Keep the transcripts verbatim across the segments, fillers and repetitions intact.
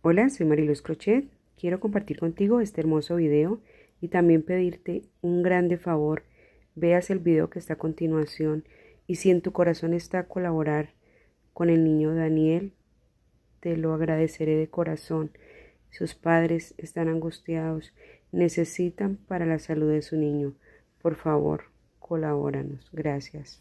Hola, soy Mariluz Crochet. Quiero compartir contigo este hermoso video y también pedirte un grande favor. Veas el video que está a continuación y si en tu corazón está colaborar con el niño Daniel, te lo agradeceré de corazón. Sus padres están angustiados, necesitan para la salud de su niño. Por favor, colabóranos. Gracias.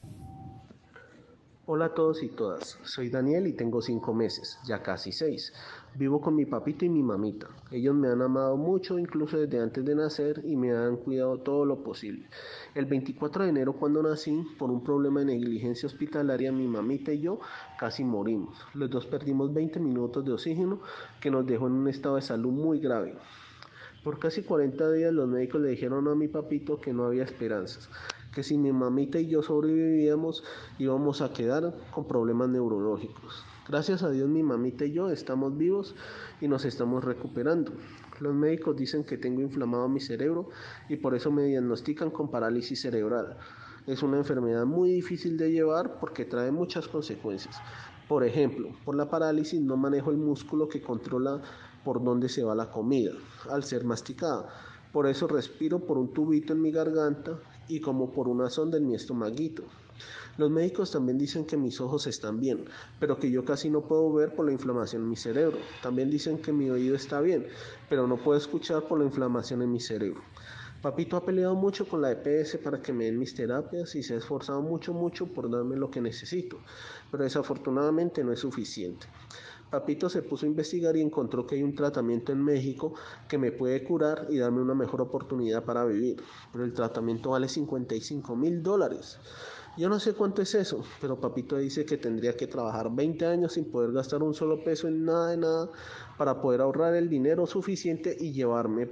Hola a todos y todas, soy Daniel y tengo cinco meses, ya casi seis. Vivo con mi papito y mi mamita. Ellos me han amado mucho, incluso desde antes de nacer, y me han cuidado todo lo posible. El veinticuatro de enero, cuando nací, por un problema de negligencia hospitalaria, mi mamita y yo casi morimos. Los dos perdimos veinte minutos de oxígeno, que nos dejó en un estado de salud muy grave. Por casi cuarenta días los médicos le dijeron a mi papito que no había esperanzas, que si mi mamita y yo sobrevivíamos íbamos a quedar con problemas neurológicos. Gracias a Dios mi mamita y yo estamos vivos y nos estamos recuperando. Los médicos dicen que tengo inflamado mi cerebro y por eso me diagnostican con parálisis cerebral. Es una enfermedad muy difícil de llevar porque trae muchas consecuencias. Por ejemplo, por la parálisis no manejo el músculo que controla por dónde se va la comida al ser masticada. Por eso respiro por un tubito en mi garganta y como por una sonda en mi estomaguito. Los médicos también dicen que mis ojos están bien, pero que yo casi no puedo ver por la inflamación en mi cerebro. También dicen que mi oído está bien, pero no puedo escuchar por la inflamación en mi cerebro. Papito ha peleado mucho con la E P S para que me den mis terapias y se ha esforzado mucho, mucho por darme lo que necesito, pero desafortunadamente no es suficiente. Papito se puso a investigar y encontró que hay un tratamiento en México que me puede curar y darme una mejor oportunidad para vivir, pero el tratamiento vale cincuenta y cinco mil dólares. Yo no sé cuánto es eso, pero Papito dice que tendría que trabajar veinte años sin poder gastar un solo peso en nada de nada para poder ahorrar el dinero suficiente y llevarme.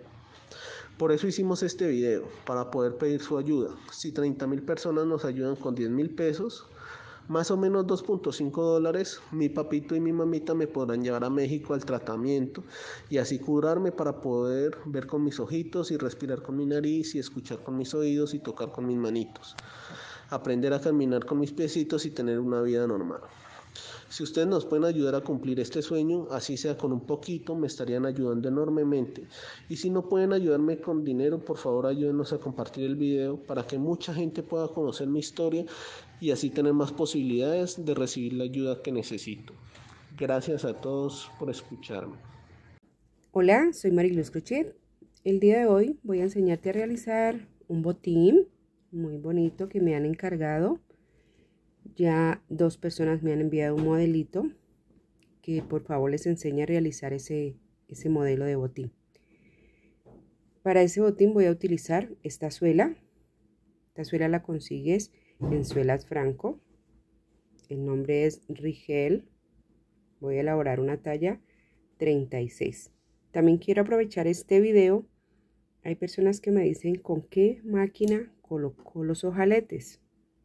Por eso hicimos este video, para poder pedir su ayuda. Si treinta mil personas nos ayudan con diez mil pesos, más o menos dos punto cinco dólares, mi papito y mi mamita me podrán llevar a México al tratamiento y así curarme para poder ver con mis ojitos y respirar con mi nariz y escuchar con mis oídos y tocar con mis manitos. Aprender a caminar con mis piecitos y tener una vida normal. Si ustedes nos pueden ayudar a cumplir este sueño, así sea con un poquito, me estarían ayudando enormemente. Y si no pueden ayudarme con dinero, por favor ayúdenos a compartir el video para que mucha gente pueda conocer mi historia y así tener más posibilidades de recibir la ayuda que necesito. Gracias a todos por escucharme. Hola, soy Mariluz Crochet. El día de hoy voy a enseñarte a realizar un botín muy bonito que me han encargado. Ya dos personas me han enviado un modelito que por favor les enseñe a realizar ese, ese modelo de botín. Para ese botín voy a utilizar esta suela. Esta suela la consigues en Suelas Franco. El nombre es Rigel. Voy a elaborar una talla treinta y seis. También quiero aprovechar este video. Hay personas que me dicen con qué máquina coloco los ojaletes.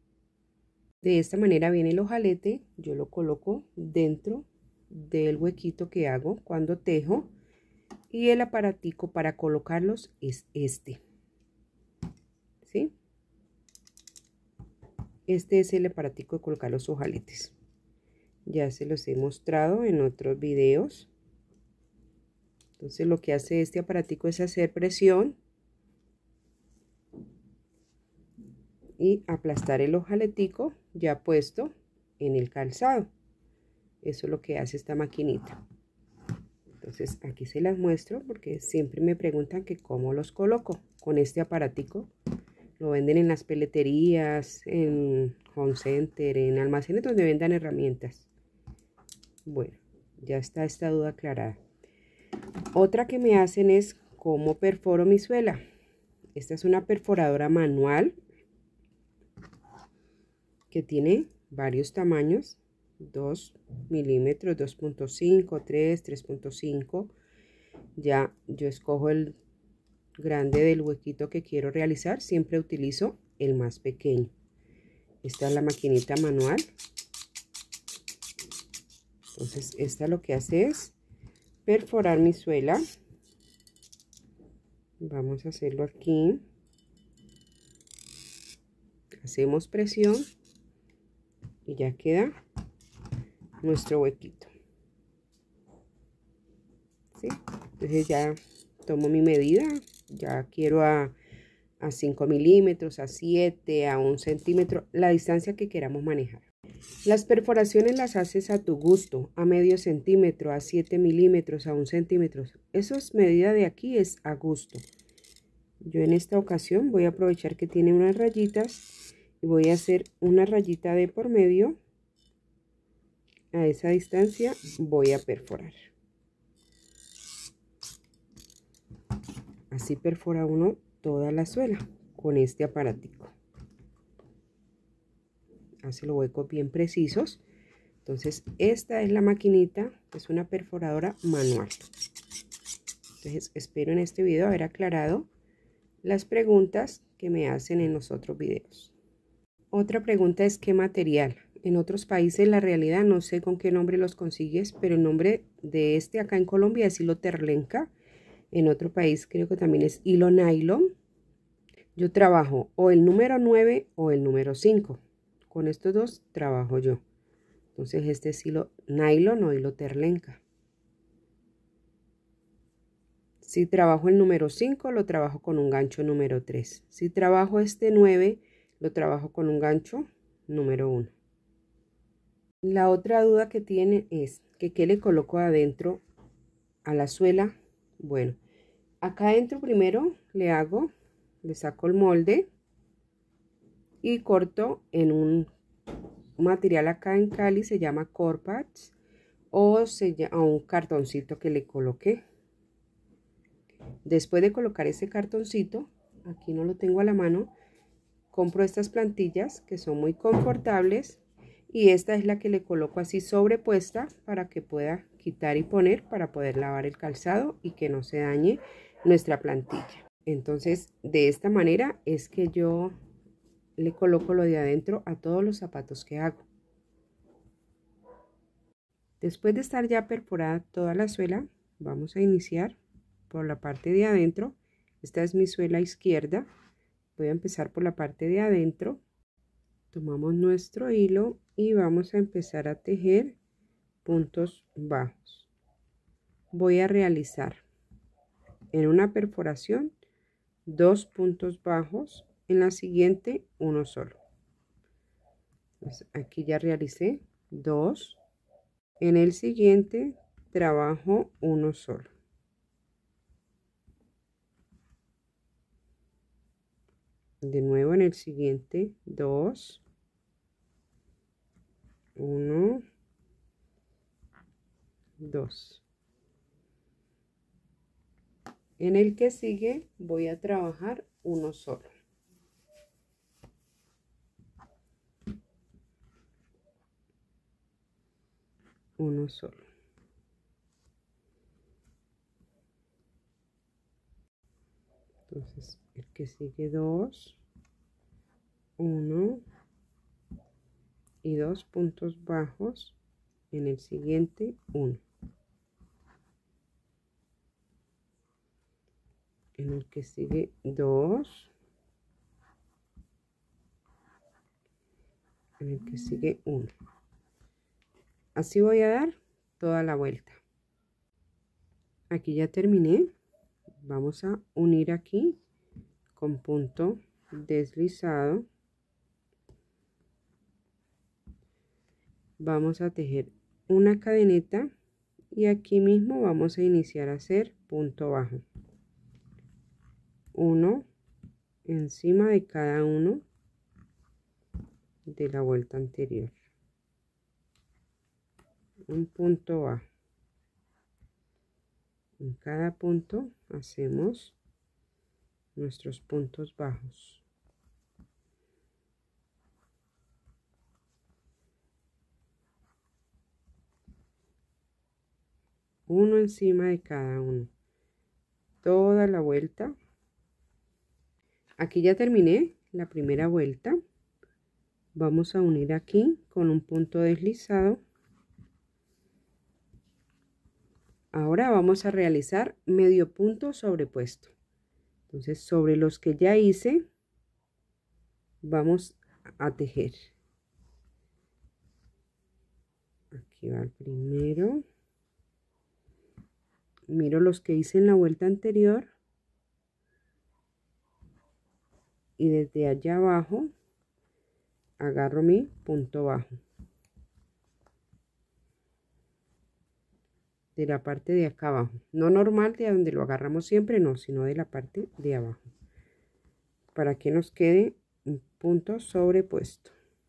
De esta manera viene el ojalete, yo lo coloco dentro del huequito que hago cuando tejo y el aparatico para colocarlos es este. ¿Sí? Este es el aparatico de colocar los ojaletes. Ya se los he mostrado en otros videos. Entonces lo que hace este aparatico es hacer presión y aplastar el ojaletico ya puesto en el calzado. Eso es lo que hace esta maquinita. Entonces aquí se las muestro porque siempre me preguntan que cómo los coloco con este aparatico. Lo venden en las peleterías, en home center, en almacenes donde vendan herramientas. Bueno, ya está esta duda aclarada. Otra que me hacen es cómo perforo mi suela. Esta es una perforadora manual que tiene varios tamaños, dos milímetros, dos punto cinco, tres, tres punto cinco. Ya yo escojo el grande del huequito que quiero realizar, siempre utilizo el más pequeño. Esta es la maquinita manual. Entonces esta lo que hace es perforar mi suela. Vamos a hacerlo aquí. Hacemos presión y ya queda nuestro huequito. ¿sí? Entonces ya tomo mi medida, ya quiero a, a cinco milímetros, a siete, a un centímetro, la distancia que queramos manejar. Las perforaciones las haces a tu gusto, a medio centímetro, a siete milímetros, a un centímetro. Eso es medida de aquí, es a gusto. Yo en esta ocasión voy a aprovechar que tiene unas rayitas y voy a hacer una rayita de por medio. A esa distancia voy a perforar. Así perfora uno toda la suela con este aparatico. Hace los huecos bien precisos. Entonces esta es la maquinita, es una perforadora manual. Entonces espero en este video haber aclarado las preguntas que me hacen en los otros videos. Otra pregunta es ¿qué material? En otros países la realidad no sé con qué nombre los consigues, pero el nombre de este acá en Colombia es hilo terlenca. En otro país creo que también es hilo nylon. Yo trabajo o el número nueve o el número cinco. Con estos dos trabajo yo. Entonces este es hilo nylon o hilo terlenca. Si trabajo el número cinco, lo trabajo con un gancho número tres. Si trabajo este nueve, lo trabajo con un gancho número uno. La otra duda que tiene es que qué le coloco adentro a la suela. Bueno, acá adentro primero le hago, le saco el molde y corto en un material acá en Cali, se llama Corpatch, o se llama un cartoncito que le coloqué. Después de colocar ese cartoncito, aquí no lo tengo a la mano, compro estas plantillas que son muy confortables y esta es la que le coloco así sobrepuesta para que pueda quitar y poner para poder lavar el calzado y que no se dañe nuestra plantilla. Entonces de esta manera es que yo le coloco lo de adentro a todos los zapatos que hago. Después de estar ya perforada toda la suela, vamos a iniciar por la parte de adentro. Esta es mi suela izquierda. Voy a empezar por la parte de adentro. Tomamos nuestro hilo y vamos a empezar a tejer puntos bajos. Voy a realizar en una perforación dos puntos bajos, en la siguiente uno solo. Entonces, aquí ya realicé dos, en el siguiente trabajo uno solo. De nuevo en el siguiente dos, uno, dos. En el que sigue voy a trabajar uno solo. Uno solo. Entonces el que sigue dos, uno y dos puntos bajos, en el siguiente uno. En el que sigue dos, en el que sigue uno. Así voy a dar toda la vuelta. Aquí ya terminé. Vamos a unir aquí con punto deslizado. Vamos a tejer una cadeneta y aquí mismo vamos a iniciar a hacer punto bajo. Uno encima de cada uno de la vuelta anterior. Un punto bajo. En cada punto hacemos nuestros puntos bajos. Uno encima de cada uno. Toda la vuelta. Aquí ya terminé la primera vuelta. Vamos a unir aquí con un punto deslizado. Ahora vamos a realizar medio punto sobrepuesto. Entonces sobre los que ya hice vamos a tejer. Aquí va el primero, Miro los que hice en la vuelta anterior y desde allá abajo agarro mi punto bajo de la parte de acá abajo, no normal de donde lo agarramos siempre, no, sino de la parte de abajo, para que nos quede un punto sobrepuesto.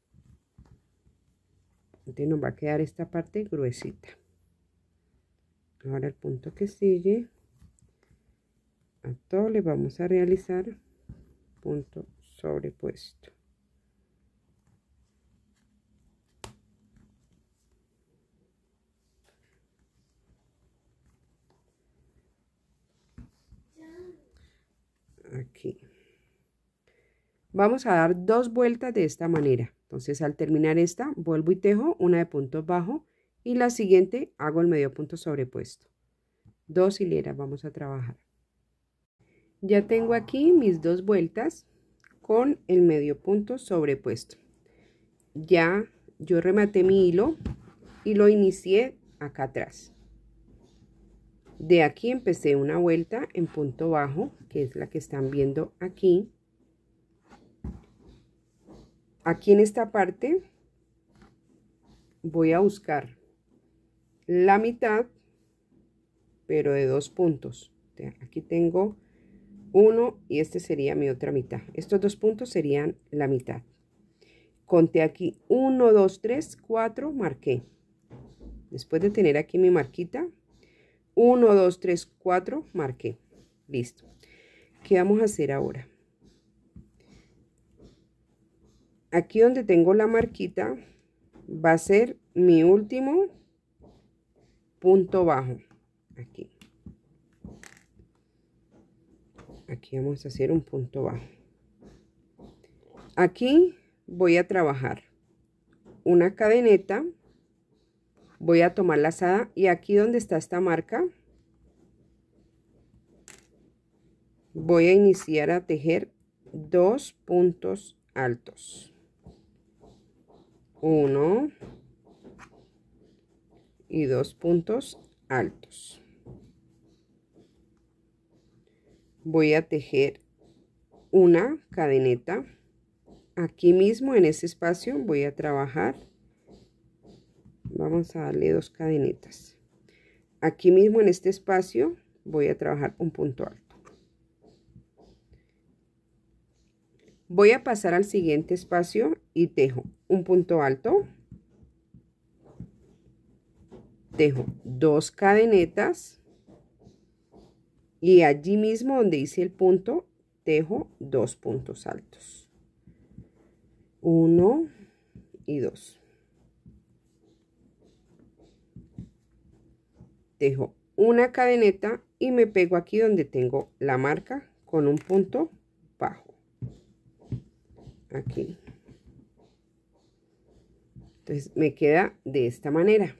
Entonces nos va a quedar esta parte gruesita. Ahora el punto que sigue, a todo le vamos a realizar punto sobrepuesto. Aquí vamos a dar dos vueltas de esta manera. Entonces al terminar esta vuelvo y tejo una de puntos bajos y la siguiente hago el medio punto sobrepuesto. Dos hileras vamos a trabajar. Ya tengo aquí mis dos vueltas con el medio punto sobrepuesto. Ya yo rematé mi hilo y lo inicié acá atrás. De aquí empecé una vuelta en punto bajo, que es la que están viendo aquí. Aquí en esta parte voy a buscar la mitad, pero de dos puntos. Aquí tengo uno y este sería mi otra mitad. Estos dos puntos serían la mitad. Conté aquí uno, dos, tres, cuatro, marqué. Después de tener aquí mi marquita, uno, dos, tres, cuatro, marqué. Listo. ¿Qué vamos a hacer ahora? Aquí donde tengo la marquita va a ser mi último punto bajo. Aquí. Aquí vamos a hacer un punto bajo. Aquí voy a trabajar una cadeneta. Voy a tomar lazada y aquí donde está esta marca voy a iniciar a tejer dos puntos altos. Uno y dos puntos altos. Voy a tejer una cadeneta. Aquí mismo en ese espacio voy a trabajar. Vamos a darle dos cadenetas. Aquí mismo en este espacio voy a trabajar un punto alto. Voy a pasar al siguiente espacio y tejo un punto alto. Tejo dos cadenetas. Y allí mismo donde hice el punto, tejo dos puntos altos. Uno y dos. Tejo una cadeneta y me pego aquí donde tengo la marca con un punto bajo. Aquí. Entonces me queda de esta manera.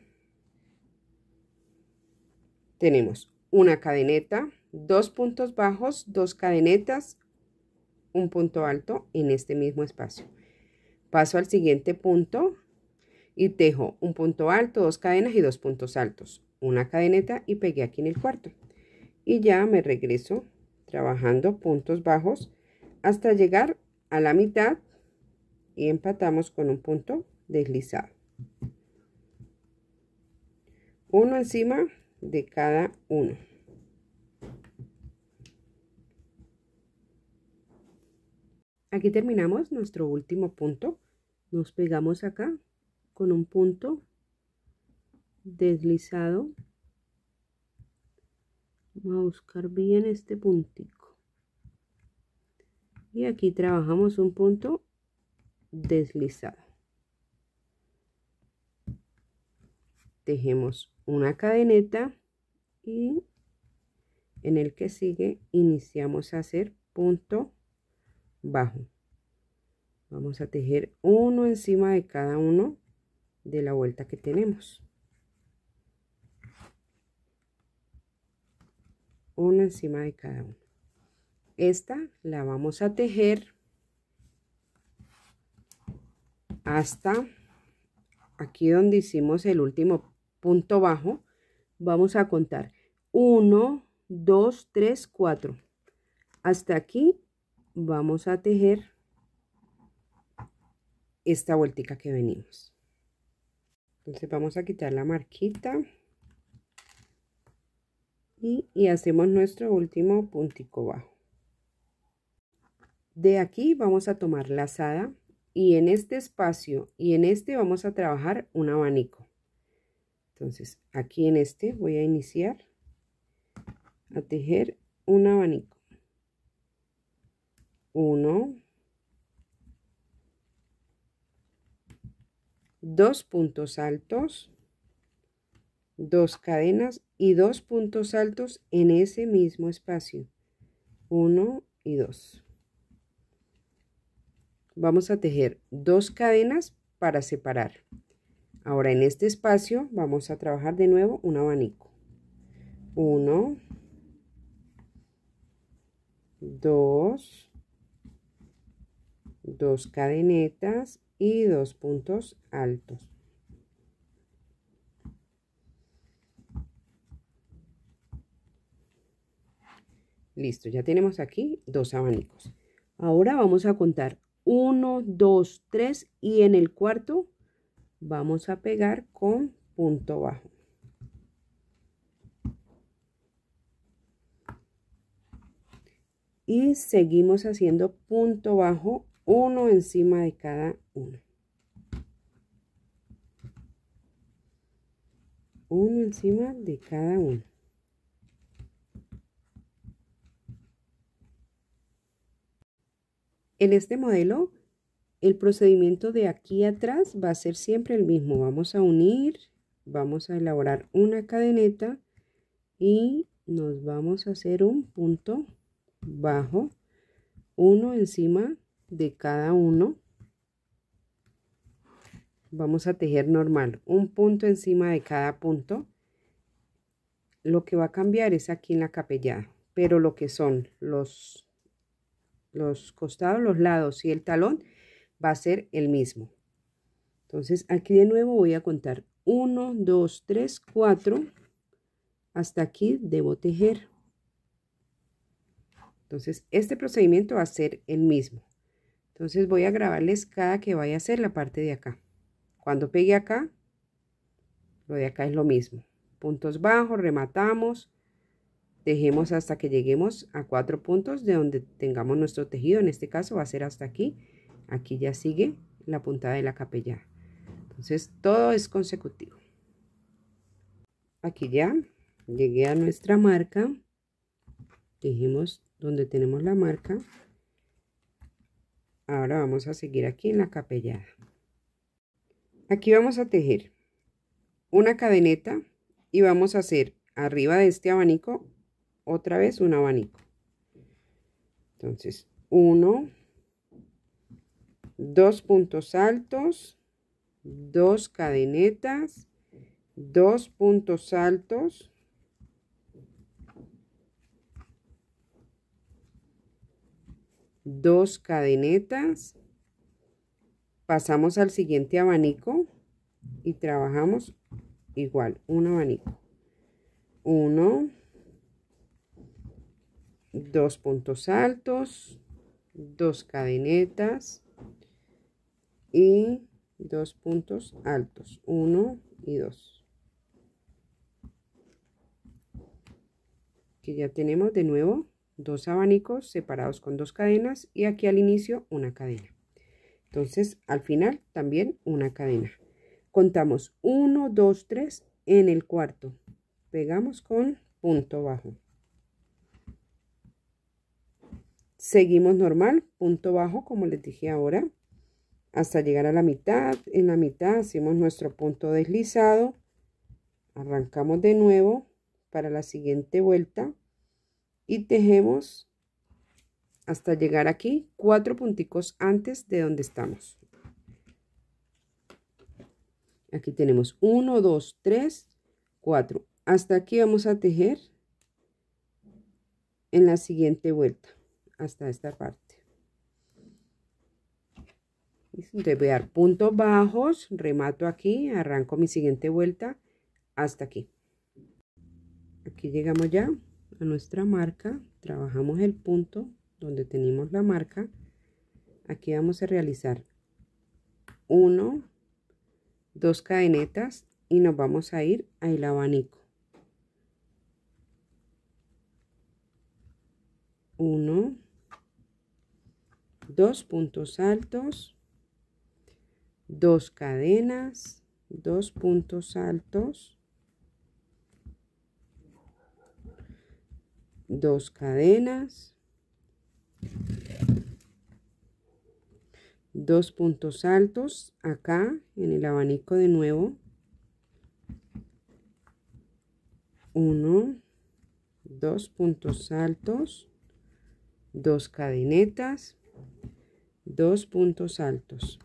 Tenemos una cadeneta, dos puntos bajos, dos cadenetas, un punto alto en este mismo espacio. Paso al siguiente punto y tejo un punto alto, dos cadenas y dos puntos altos. Una cadeneta y pegué aquí en el cuarto. Y ya me regreso trabajando puntos bajos hasta llegar a la mitad y empatamos con un punto deslizado. Uno encima de cada uno. Aquí terminamos nuestro último punto. Nos pegamos acá con un punto deslizado. Vamos a buscar bien este puntico. Y aquí trabajamos un punto deslizado. Tejemos una cadeneta y en el que sigue iniciamos a hacer punto bajo. Vamos a tejer uno encima de cada uno de la vuelta que tenemos. Uno encima de cada uno. Esta la vamos a tejer hasta aquí donde hicimos el último punto bajo. Vamos a contar uno, dos, tres, cuatro. Hasta aquí vamos a tejer esta vueltica que venimos. Entonces vamos a quitar la marquita y, y hacemos nuestro último puntico bajo. De aquí vamos a tomar lazada y en este espacio y en este vamos a trabajar un abanico. Entonces aquí en este voy a iniciar a tejer un abanico. Uno, dos puntos altos, dos cadenas y dos puntos altos en ese mismo espacio. Uno y dos. Vamos a tejer dos cadenas para separar. Ahora en este espacio vamos a trabajar de nuevo un abanico. Uno, dos, dos cadenetas y dos puntos altos. Listo, ya tenemos aquí dos abanicos. Ahora vamos a contar uno, dos, tres y en el cuarto vamos a pegar con punto bajo. Y seguimos haciendo punto bajo, uno encima de cada uno. Uno encima de cada uno. En este modelo, el procedimiento de aquí atrás va a ser siempre el mismo. Vamos a unir, vamos a elaborar una cadeneta y nos vamos a hacer un punto bajo, uno encima de cada uno. Vamos a tejer normal, un punto encima de cada punto. Lo que va a cambiar es aquí en la capellada, pero lo que son los los costados, los lados y el talón va a ser el mismo. Entonces aquí de nuevo voy a contar uno, dos, tres, cuatro. Hasta aquí debo tejer. Entonces este procedimiento va a ser el mismo. Entonces voy a grabarles cada que vaya a hacer la parte de acá. Cuando pegue acá, lo de acá es lo mismo. Puntos bajos, rematamos. Tejemos hasta que lleguemos a cuatro puntos de donde tengamos nuestro tejido. En este caso va a ser hasta aquí. Aquí ya sigue la puntada de la capellada. Entonces todo es consecutivo. Aquí ya llegué a nuestra marca. Tejemos donde tenemos la marca. Ahora vamos a seguir aquí en la capellada. Aquí vamos a tejer una cadeneta y vamos a hacer arriba de este abanico otra vez un abanico. Entonces uno, dos puntos altos, dos cadenetas, dos puntos altos, dos cadenetas, pasamos al siguiente abanico y trabajamos igual un abanico. Uno, dos puntos altos, dos cadenetas y dos puntos altos, uno y dos. Aquí ya tenemos de nuevo dos abanicos separados con dos cadenas y aquí al inicio una cadena. Entonces al final también una cadena. Contamos uno, dos, tres en el cuarto. Pegamos con punto bajo. Seguimos normal, punto bajo como les dije ahora, hasta llegar a la mitad. En la mitad hacemos nuestro punto deslizado, arrancamos de nuevo para la siguiente vuelta y tejemos hasta llegar aquí cuatro punticos antes de donde estamos. Aquí tenemos uno, dos, tres, cuatro. Hasta aquí vamos a tejer en la siguiente vuelta. Hasta esta parte. Entonces voy a dar puntos bajos, remato aquí, arranco mi siguiente vuelta hasta aquí. Aquí llegamos ya a nuestra marca, trabajamos el punto donde tenemos la marca. Aquí vamos a realizar uno, dos cadenetas y nos vamos a ir al abanico. uno, dos puntos altos, dos cadenas, dos puntos altos, dos cadenas, dos puntos altos acá en el abanico de nuevo, uno, dos puntos altos, dos cadenetas, dos puntos altos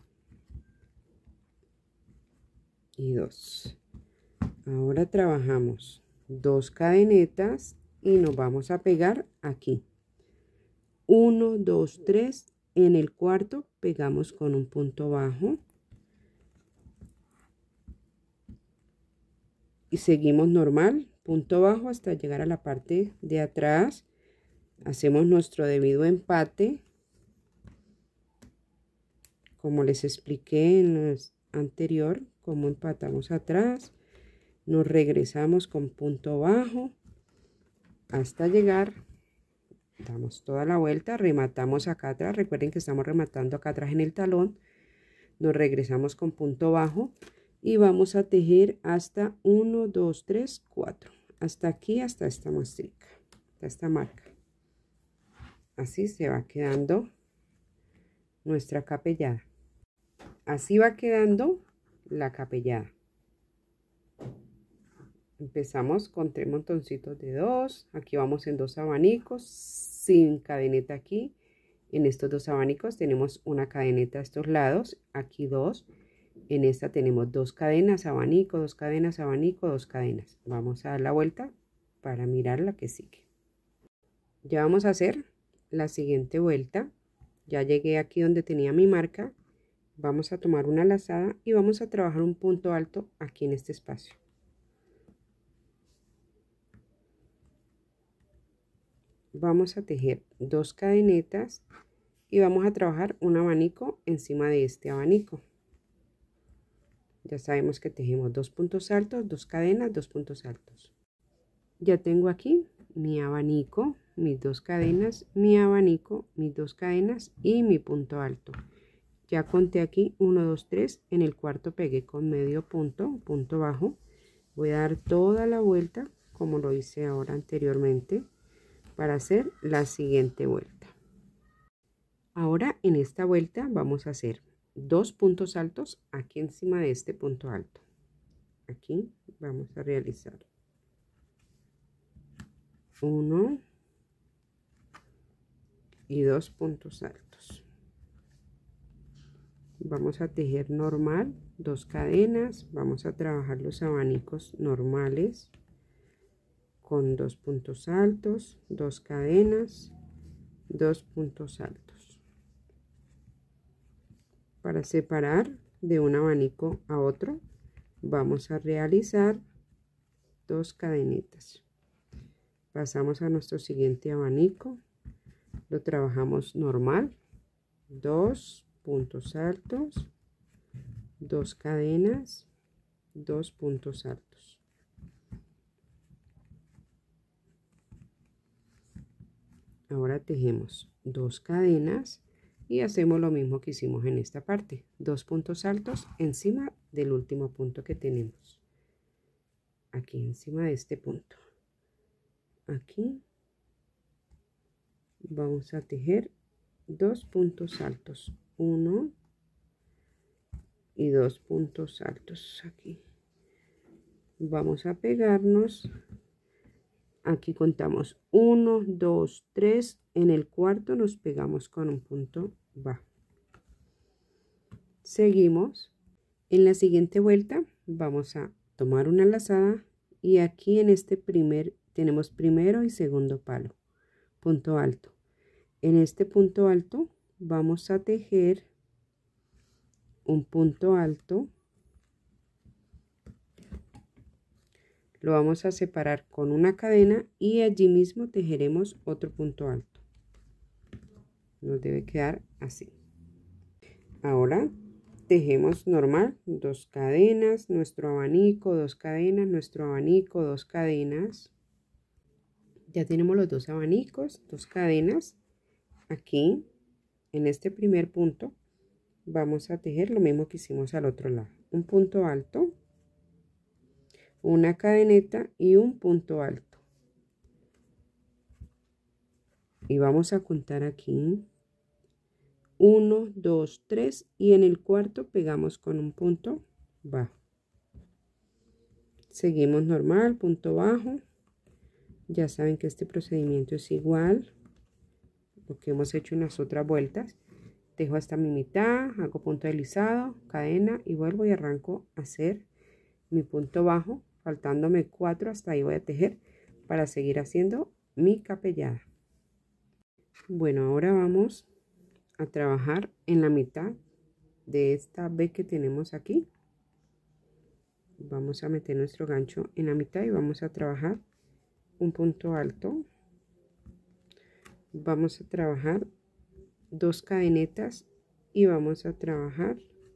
y dos. Ahora trabajamos dos cadenetas y nos vamos a pegar aquí. uno, dos, tres. En el cuarto pegamos con un punto bajo y seguimos normal, punto bajo hasta llegar a la parte de atrás. Hacemos nuestro debido empate, como les expliqué en el anterior, cómo empatamos atrás. Nos regresamos con punto bajo hasta llegar. Damos toda la vuelta, rematamos acá atrás. Recuerden que estamos rematando acá atrás en el talón. Nos regresamos con punto bajo y vamos a tejer hasta uno, dos, tres, cuatro. Hasta aquí, hasta esta muestrica, hasta esta marca. Así se va quedando nuestra capellada. Así va quedando la capellada. Empezamos con tres montoncitos de dos. Aquí vamos en dos abanicos, sin cadeneta aquí. En estos dos abanicos tenemos una cadeneta a estos lados, aquí dos. En esta tenemos dos cadenas, abanico, dos cadenas, abanico, dos cadenas. Vamos a dar la vuelta para mirar la que sigue. Ya vamos a hacer la siguiente vuelta. Ya llegué aquí donde tenía mi marca. Vamos a tomar una lazada y vamos a trabajar un punto alto aquí en este espacio. Vamos a tejer dos cadenetas y vamos a trabajar un abanico encima de este abanico. Ya sabemos que tejemos dos puntos altos, dos cadenas, dos puntos altos. Ya tengo aquí mi abanico, mis dos cadenas, mi abanico, mis dos cadenas y mi punto alto. Ya conté aquí uno, dos, tres. En el cuarto pegué con medio punto, punto bajo. Voy a dar toda la vuelta como lo hice ahora anteriormente para hacer la siguiente vuelta. Ahora en esta vuelta vamos a hacer dos puntos altos aquí encima de este punto alto. Aquí vamos a realizar uno y dos puntos altos. Vamos a tejer normal, dos cadenas. Vamos a trabajar los abanicos normales con dos puntos altos, dos cadenas, dos puntos altos. Para separar de un abanico a otro, vamos a realizar dos cadenetas. Pasamos a nuestro siguiente abanico, lo trabajamos normal, dos puntos altos, dos cadenas, dos puntos altos. Ahora tejemos dos cadenas y hacemos lo mismo que hicimos en esta parte, dos puntos altos encima del último punto que tenemos, aquí encima de este punto. Aquí vamos a tejer dos puntos altos, uno y dos puntos altos aquí. Vamos a pegarnos. Aquí contamos uno, dos, tres. En el cuarto nos pegamos con un punto bajo. Seguimos. En la siguiente vuelta vamos a tomar una lazada y aquí en este primer tenemos primero y segundo palo, punto alto. En este punto alto vamos a tejer un punto alto, Lo vamos a separar con una cadena y allí mismo tejeremos otro punto alto. Nos debe quedar así. Ahora tejemos normal, dos cadenas, nuestro abanico, dos cadenas, nuestro abanico, dos cadenas. Ya tenemos los dos abanicos, dos cadenas. Aquí, en este primer punto, vamos a tejer lo mismo que hicimos al otro lado. Un punto alto, una cadeneta y un punto alto. Y vamos a contar aquí uno, dos, tres y en el cuarto pegamos con un punto bajo. Seguimos normal, punto bajo. Ya saben que este procedimiento es igual lo que hemos hecho en las otras vueltas. Tejo hasta mi mitad, hago punto deslizado, cadena y vuelvo y arranco a hacer mi punto bajo, faltándome cuatro, hasta ahí voy a tejer para seguir haciendo mi capellada. Bueno, ahora vamos a trabajar en la mitad de esta V que tenemos aquí. Vamos a meter nuestro gancho en la mitad y vamos a trabajar un punto alto. Vamos a trabajar dos cadenetas y vamos a trabajar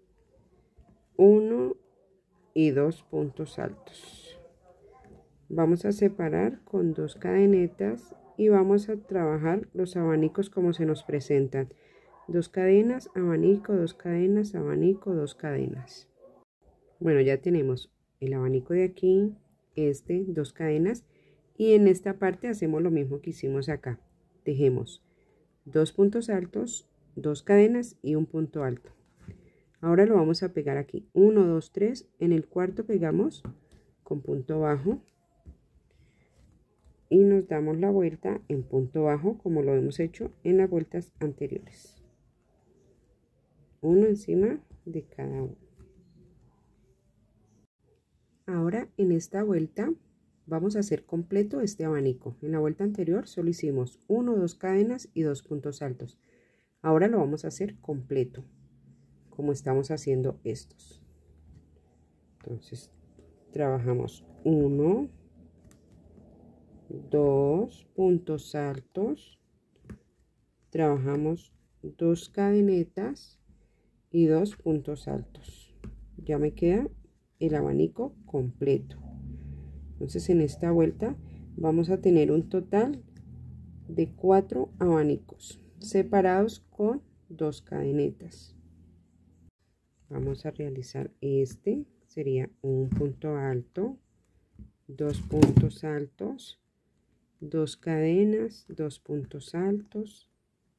uno y dos puntos altos. Vamos a separar con dos cadenetas y vamos a trabajar los abanicos como se nos presentan. Dos cadenas, abanico, dos cadenas, abanico, dos cadenas. Bueno, ya tenemos el abanico de aquí, este, dos cadenas, y en esta parte hacemos lo mismo que hicimos acá. Tejemos dos puntos altos, dos cadenas y un punto alto. Ahora lo vamos a pegar aquí, uno, dos, tres, en el cuarto pegamos con punto bajo y nos damos la vuelta en punto bajo como lo hemos hecho en las vueltas anteriores. Uno encima de cada uno. Ahora en esta vuelta vamos a hacer completo este abanico. En la vuelta anterior solo hicimos uno, dos cadenas y dos puntos altos. Ahora lo vamos a hacer completo, como estamos haciendo estos. Entonces trabajamos uno, dos puntos altos, trabajamos dos cadenetas y dos puntos altos. Ya me queda el abanico completo. Entonces en esta vuelta vamos a tener un total de cuatro abanicos separados con dos cadenetas. Vamos a realizar este, sería un punto alto, dos puntos altos, dos cadenas, dos puntos altos,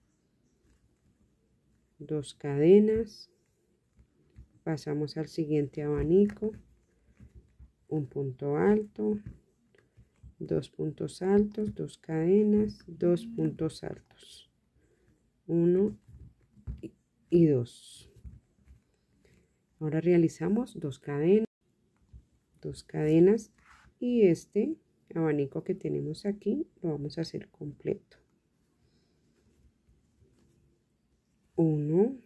dos cadenas, pasamos al siguiente abanico, un punto alto, dos puntos altos, dos cadenas, dos puntos altos, uno y dos. Ahora realizamos dos cadenas, dos cadenas y este abanico que tenemos aquí lo vamos a hacer completo. Uno,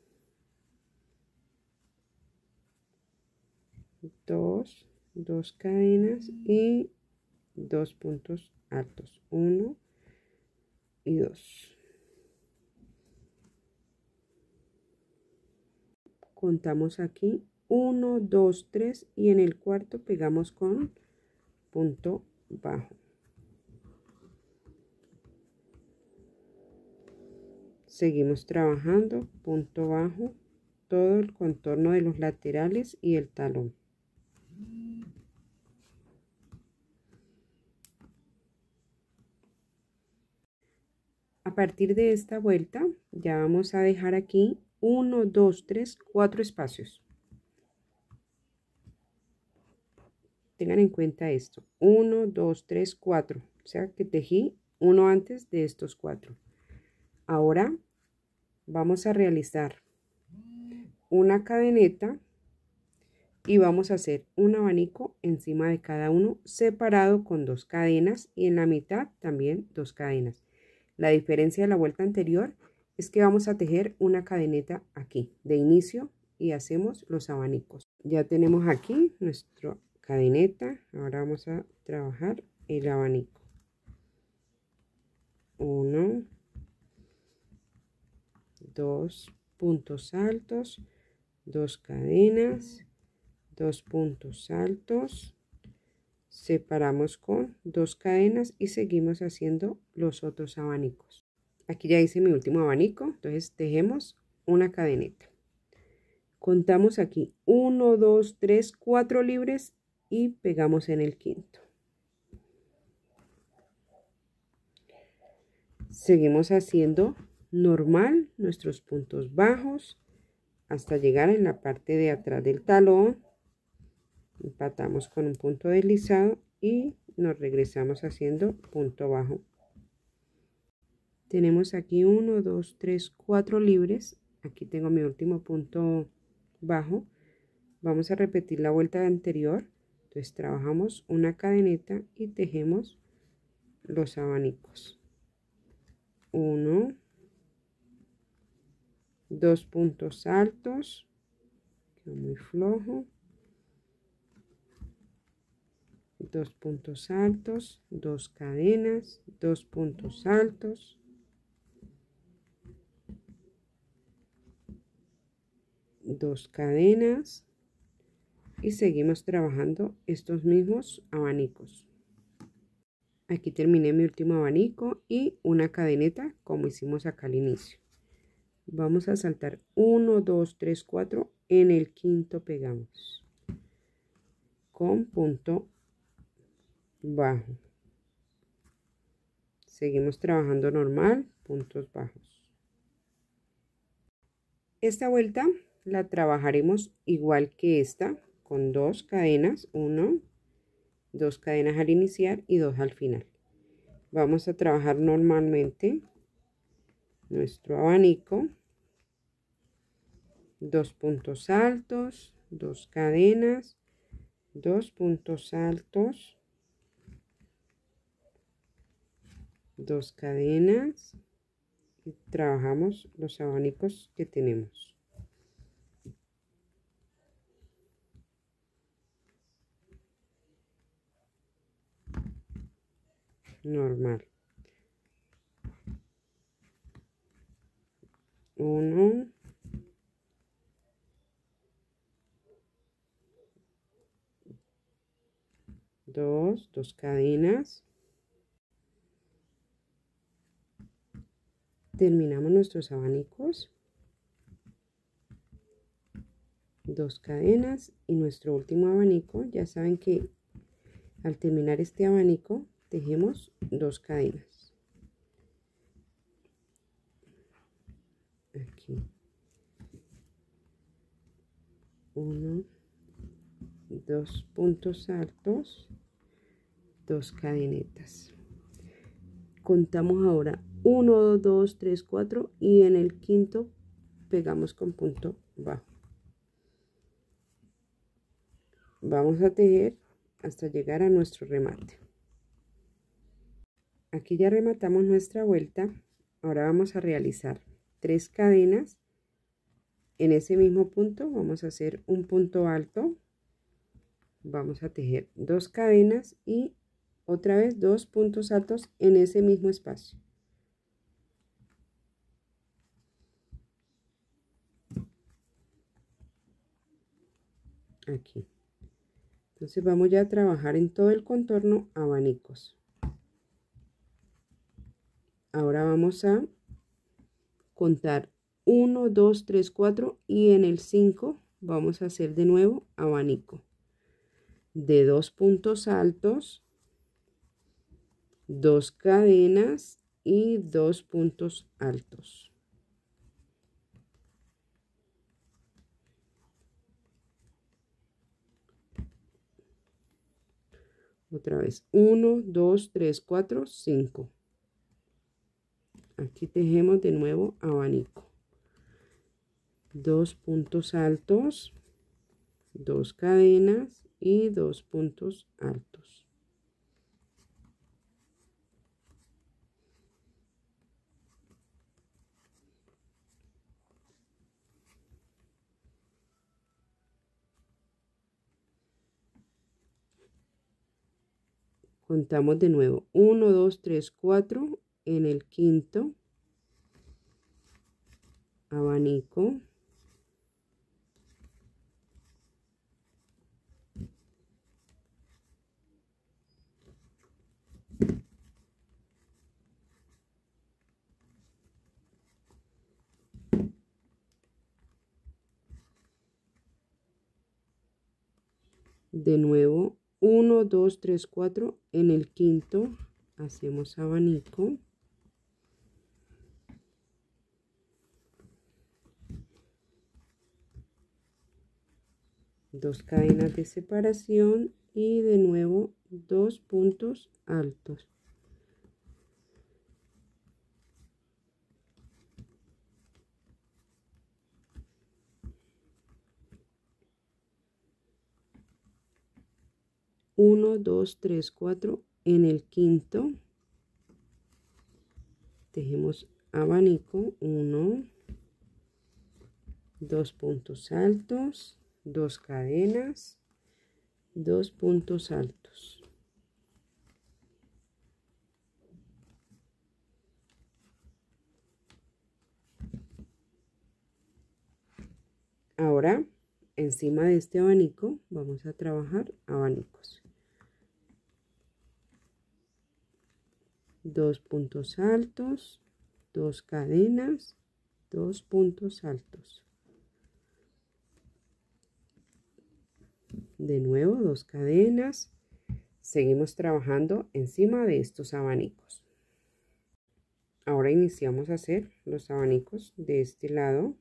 dos, dos cadenas y dos puntos altos, uno y dos. Contamos aquí uno, dos, tres y en el cuarto pegamos con punto bajo. Seguimos trabajando punto bajo, todo el contorno de los laterales y el talón. A partir de esta vuelta ya vamos a dejar aquí uno, dos, tres, cuatro espacios. Tengan en cuenta esto, uno, dos, tres, cuatro, o sea que tejí uno antes de estos cuatro. Ahora vamos a realizar una cadeneta y vamos a hacer un abanico encima de cada uno separado con dos cadenas y en la mitad también dos cadenas. La diferencia de la vuelta anterior es que vamos a tejer una cadeneta aquí de inicio y hacemos los abanicos. Ya tenemos aquí nuestro cadeneta. Ahora vamos a trabajar el abanico. Uno, dos puntos altos, dos cadenas, dos puntos altos, separamos con dos cadenas y seguimos haciendo los otros abanicos. Aquí ya hice mi último abanico, entonces tejemos una cadeneta. Contamos aquí uno, dos, tres, cuatro libres y pegamos en el quinto. Seguimos haciendo normal nuestros puntos bajos hasta llegar en la parte de atrás del talón. Empatamos con un punto deslizado y nos regresamos haciendo punto bajo. Tenemos aquí uno, dos, tres, cuatro libres. Aquí tengo mi último punto bajo. Vamos a repetir la vuelta anterior. Entonces trabajamos una cadeneta y tejemos los abanicos. Uno, dos puntos altos, quedó muy flojo, dos puntos altos, dos cadenas, dos puntos altos, dos cadenas y seguimos trabajando estos mismos abanicos. Aquí terminé mi último abanico y una cadeneta como hicimos acá al inicio. Vamos a saltar uno, dos, tres, cuatro, en el quinto pegamos con punto bajo. Seguimos trabajando normal, puntos bajos. Esta vuelta la trabajaremos igual que esta, con dos cadenas, uno, dos cadenas al iniciar y dos al final. Vamos a trabajar normalmente nuestro abanico, dos puntos altos, dos cadenas, dos puntos altos, dos cadenas y trabajamos los abanicos que tenemos. Normal. Uno, dos, dos cadenas. Terminamos nuestros abanicos, dos cadenas y nuestro último abanico. Ya saben que al terminar este abanico tejemos dos cadenas. Aquí uno, dos puntos altos, dos cadenetas. Contamos ahora uno, dos, tres, cuatro y en el quinto pegamos con punto bajo. Vamos a tejer hasta llegar a nuestro remate. Aquí ya rematamos nuestra vuelta. Ahora vamos a realizar tres cadenas. En ese mismo punto vamos a hacer un punto alto. Vamos a tejer dos cadenas y otra vez dos puntos altos en ese mismo espacio. Aquí. Entonces vamos ya a trabajar en todo el contorno abanicos. Ahora vamos a contar uno, dos, tres, cuatro y en el cinco vamos a hacer de nuevo abanico de dos puntos altos, dos cadenas y dos puntos altos. Otra vez uno, dos, tres, cuatro, cinco. Aquí tejemos de nuevo abanico, dos puntos altos, dos cadenas y dos puntos altos. Contamos de nuevo uno, dos, tres, cuatro. En el quinto, abanico. De nuevo uno, dos, tres, cuatro. En el quinto hacemos abanico. Dos cadenas de separación y de nuevo dos puntos altos. uno, dos, tres, cuatro. En el quinto tejemos abanico, uno, dos puntos altos, dos cadenas, dos puntos altos. Ahora, encima de este abanico vamos a trabajar abanicos. Dos puntos altos, dos cadenas, dos puntos altos. De nuevo, dos cadenas. Seguimos trabajando encima de estos abanicos. Ahora iniciamos a hacer los abanicos de este lado.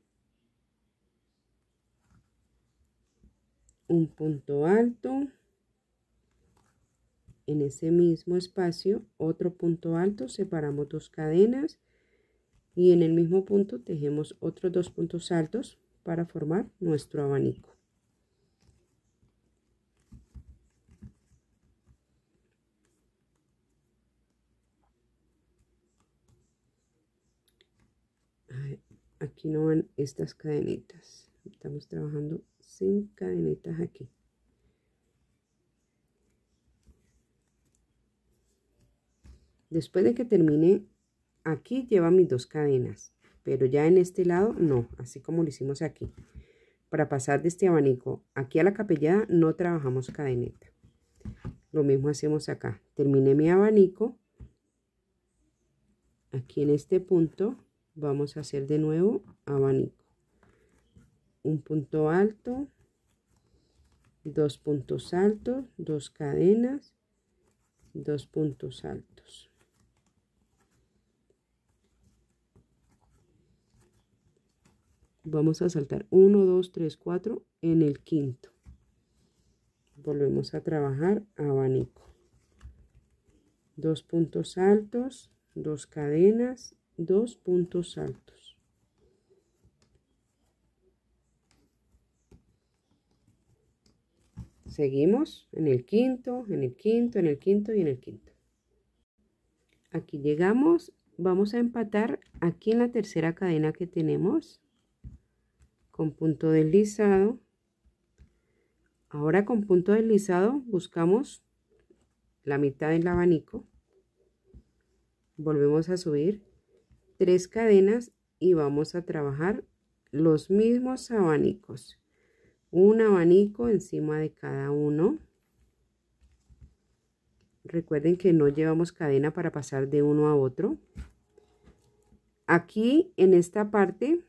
Un punto alto. En ese mismo espacio, otro punto alto, separamos dos cadenas y en el mismo punto tejemos otros dos puntos altos para formar nuestro abanico. Aquí no van estas cadenitas, estamos trabajando sin cadenitas aquí. Después de que termine, aquí lleva mis dos cadenas, pero ya en este lado no, así como lo hicimos aquí. Para pasar de este abanico aquí a la capellada no trabajamos cadeneta. Lo mismo hacemos acá. Terminé mi abanico. Aquí en este punto vamos a hacer de nuevo abanico. Un punto alto, dos puntos altos, dos cadenas, dos puntos altos. Vamos a saltar uno, dos, tres, cuatro en el quinto. Volvemos a trabajar abanico. Dos puntos altos, dos cadenas, dos puntos altos. Seguimos en el quinto, en el quinto, en el quinto y en el quinto. Aquí llegamos, vamos a empatar aquí en la tercera cadena que tenemos con punto deslizado. Ahora con punto deslizado buscamos la mitad del abanico. Volvemos a subir tres cadenas y vamos a trabajar los mismos abanicos. Un abanico encima de cada uno. Recuerden que no llevamos cadena para pasar de uno a otro. Aquí en esta parte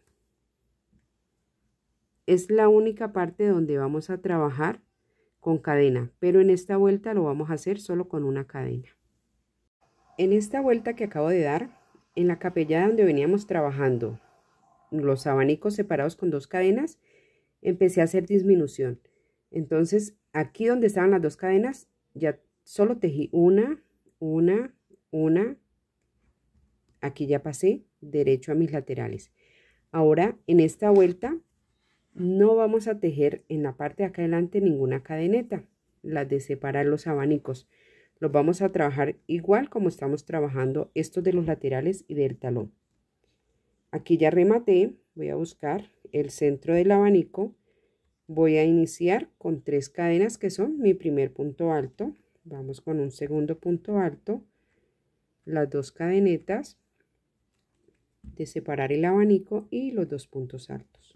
es la única parte donde vamos a trabajar con cadena, pero en esta vuelta lo vamos a hacer solo con una cadena. En esta vuelta que acabo de dar, en la capellada donde veníamos trabajando los abanicos separados con dos cadenas, empecé a hacer disminución. Entonces aquí donde estaban las dos cadenas ya solo tejí una, una, una. Aquí ya pasé derecho a mis laterales. Ahora en esta vuelta no vamos a tejer en la parte de acá adelante ninguna cadeneta, las de separar los abanicos. Los vamos a trabajar igual como estamos trabajando estos de los laterales y del talón. Aquí ya rematé, voy a buscar el centro del abanico. Voy a iniciar con tres cadenas que son mi primer punto alto. Vamos con un segundo punto alto, las dos cadenetas de separar el abanico y los dos puntos altos.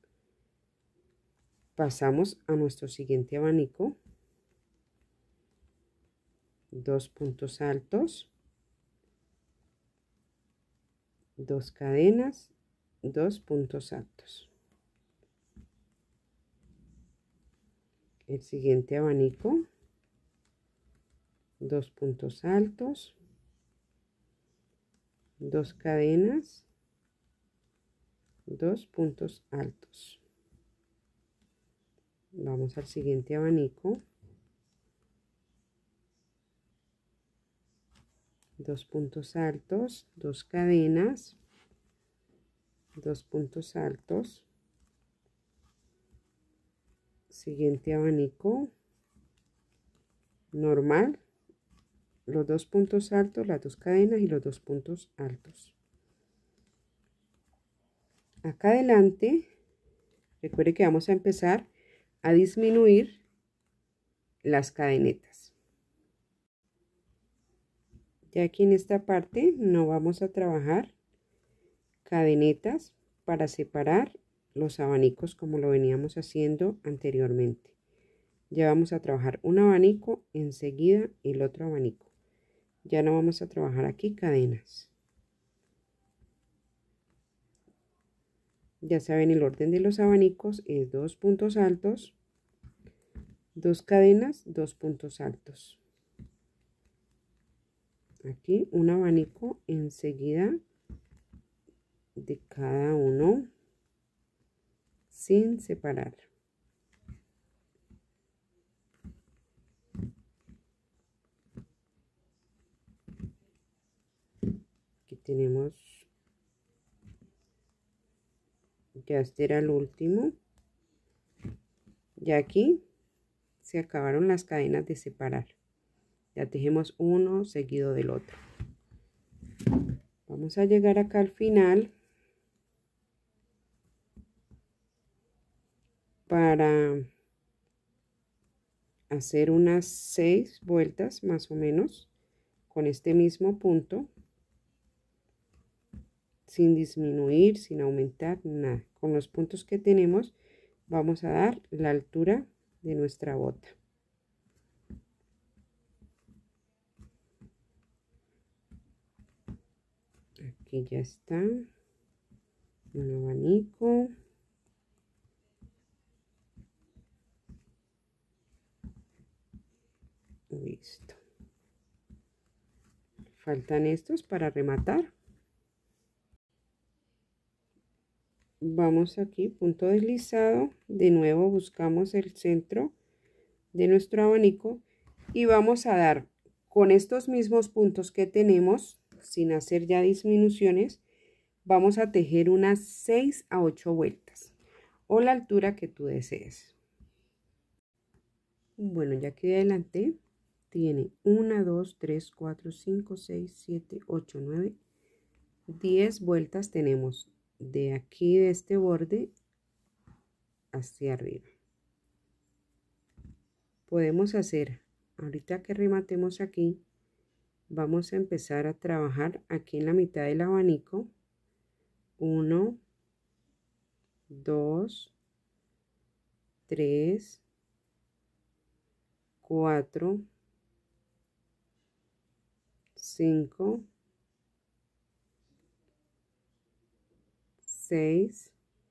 Pasamos a nuestro siguiente abanico, dos puntos altos, dos cadenas, dos puntos altos. El siguiente abanico, dos puntos altos, dos cadenas, dos puntos altos. Vamos al siguiente abanico, dos puntos altos, dos cadenas, dos puntos altos. Siguiente abanico, normal, los dos puntos altos, las dos cadenas y los dos puntos altos. Acá adelante, recuerde que vamos a empezar a disminuir las cadenetas. Ya aquí en esta parte no vamos a trabajar cadenetas para separar los abanicos como lo veníamos haciendo anteriormente. Ya vamos a trabajar un abanico, enseguida el otro abanico. Ya no vamos a trabajar aquí cadenas. Ya saben, el orden de los abanicos es dos puntos altos, dos cadenas, dos puntos altos. Aquí un abanico enseguida de cada uno sin separar. Aquí tenemos, ya este era el último. Ya aquí se acabaron las cadenas de separar. Ya tejemos uno seguido del otro. Vamos a llegar acá al final para hacer unas seis vueltas más o menos con este mismo punto, sin disminuir, sin aumentar nada. Con los puntos que tenemos vamos a dar la altura de nuestra bota. Aquí ya está un abanico. Listo. Faltan estos para rematar. Vamos aquí, punto deslizado. De nuevo buscamos el centro de nuestro abanico y vamos a dar con estos mismos puntos que tenemos, sin hacer ya disminuciones, vamos a tejer unas seis a ocho vueltas o la altura que tú desees. Bueno, ya que adelante tiene uno, dos, tres, cuatro, cinco, seis, siete, ocho, nueve, diez vueltas tenemos de aquí de este borde hacia arriba. Podemos hacer, ahorita que rematemos aquí, vamos a empezar a trabajar aquí en la mitad del abanico. uno, dos, tres, cuatro, cinco, seis,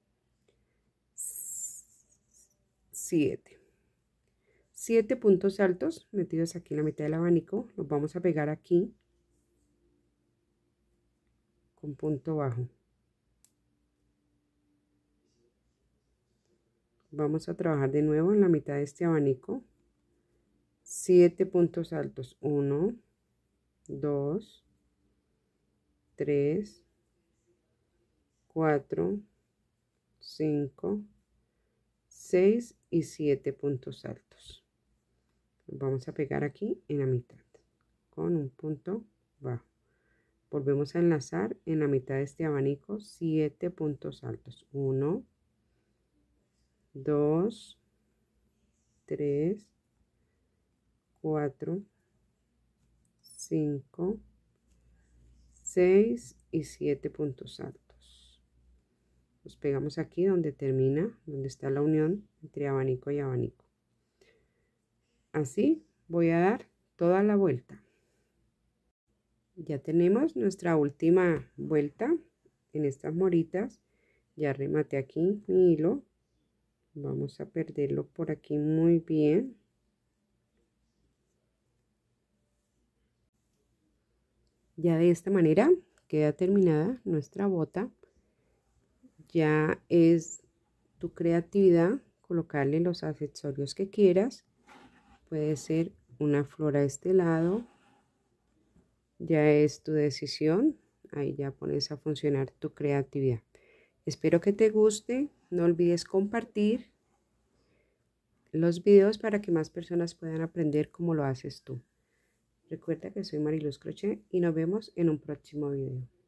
siete. siete puntos altos metidos aquí en la mitad del abanico. Los vamos a pegar aquí con punto bajo. Vamos a trabajar de nuevo en la mitad de este abanico. siete puntos altos. uno, dos, tres, cuatro, cinco, seis y siete puntos altos. Los vamos a pegar aquí en la mitad con un punto bajo. Volvemos a enlazar en la mitad de este abanico siete puntos altos. uno, dos, tres, cuatro, cinco, seis y siete puntos altos. Los pegamos aquí donde termina, donde está la unión entre abanico y abanico. Así voy a dar toda la vuelta. Ya tenemos nuestra última vuelta en estas moritas. Ya rematé aquí mi hilo. Vamos a perderlo por aquí muy bien. Ya de esta manera queda terminada nuestra bota. Ya es tu creatividad colocarle los accesorios que quieras. Puede ser una flor a este lado. Ya es tu decisión. Ahí ya pones a funcionar tu creatividad. Espero que te guste. No olvides compartir los videos para que más personas puedan aprender cómo lo haces tú. Recuerda que soy Mariluz Crochet y nos vemos en un próximo video.